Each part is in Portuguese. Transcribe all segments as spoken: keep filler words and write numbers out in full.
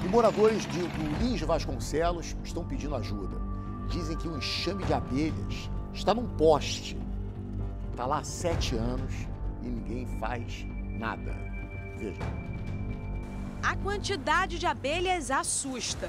E moradores de, do Lins Vasconcelos estão pedindo ajuda. Dizem que um enxame de abelhas está num poste. Está lá há sete anos e ninguém faz nada. Veja. A quantidade de abelhas assusta.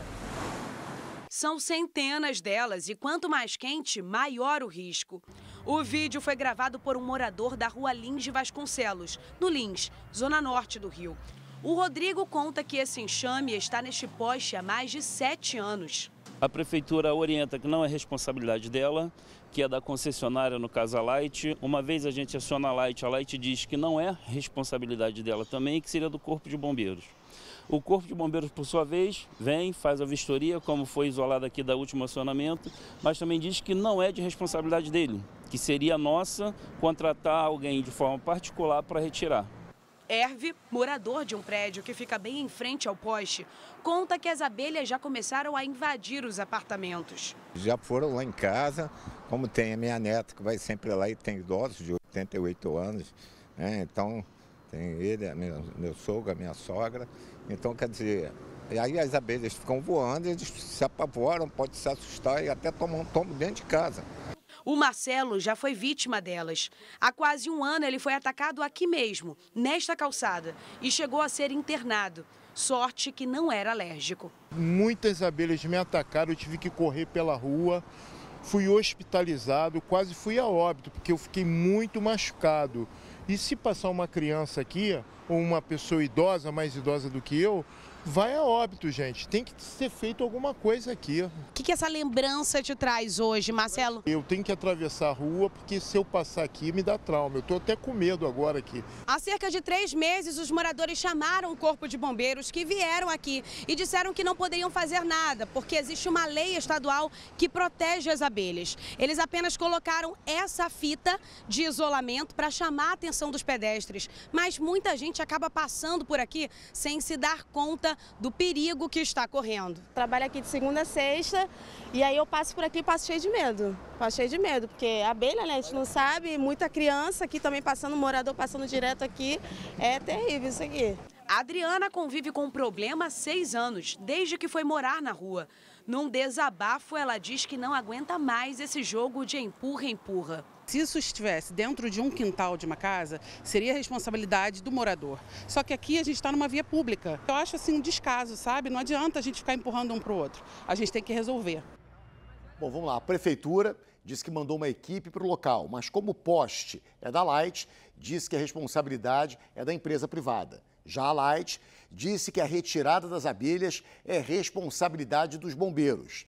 São centenas delas e quanto mais quente, maior o risco. O vídeo foi gravado por um morador da rua Lins de Vasconcelos, no Lins, zona norte do Rio. O Rodrigo conta que esse enxame está neste poste há mais de sete anos. A prefeitura orienta que não é responsabilidade dela, que é da concessionária, no caso a Light. Uma vez a gente aciona a Light, a Light diz que não é responsabilidade dela também, que seria do Corpo de Bombeiros. O Corpo de Bombeiros, por sua vez, vem, faz a vistoria, como foi isolado aqui da último acionamento, mas também diz que não é de responsabilidade dele, que seria nossa contratar alguém de forma particular para retirar. Herve, morador de um prédio que fica bem em frente ao poste, conta que as abelhas já começaram a invadir os apartamentos. Já foram lá em casa, como tem a minha neta que vai sempre lá e tem idosos de oitenta e oito anos, né? Então tem ele, a minha, meu sogro, a minha sogra. Então, quer dizer, aí as abelhas ficam voando, eles se apavoram, podem se assustar e até tomam um tombo dentro de casa. O Marcelo já foi vítima delas. Há quase um ano ele foi atacado aqui mesmo, nesta calçada, e chegou a ser internado. Sorte que não era alérgico. Muitas abelhas me atacaram, eu tive que correr pela rua, fui hospitalizado, quase fui a óbito, porque eu fiquei muito machucado. E se passar uma criança aqui, ou uma pessoa idosa, mais idosa do que eu, vai a óbito, gente. Tem que ser feito alguma coisa aqui. O que, que essa lembrança te traz hoje, Marcelo? Eu tenho que atravessar a rua, porque se eu passar aqui me dá trauma. Eu estou até com medo agora aqui. Há cerca de três meses, os moradores chamaram o Corpo de Bombeiros, que vieram aqui e disseram que não poderiam fazer nada, porque existe uma lei estadual que protege as abelhas. Eles apenas colocaram essa fita de isolamento para chamar a atenção dos pedestres, mas muita gente acaba passando por aqui sem se dar conta do perigo que está correndo. Trabalho aqui de segunda a sexta e aí eu passo por aqui e passo cheio de medo. Passo cheio de medo, porque a abelha, né, a gente não sabe, muita criança aqui também passando, morador passando direto aqui, é terrível isso aqui. A Adriana convive com o problema há seis anos, desde que foi morar na rua. Num desabafo, ela diz que não aguenta mais esse jogo de empurra-empurra. Se isso estivesse dentro de um quintal de uma casa, seria responsabilidade do morador. Só que aqui a gente está numa via pública. Eu acho assim um descaso, sabe? Não adianta a gente ficar empurrando um para o outro. A gente tem que resolver. Bom, vamos lá. A prefeitura disse que mandou uma equipe para o local, mas como o poste é da Light, disse que a responsabilidade é da empresa privada. Já a Light disse que a retirada das abelhas é responsabilidade dos bombeiros.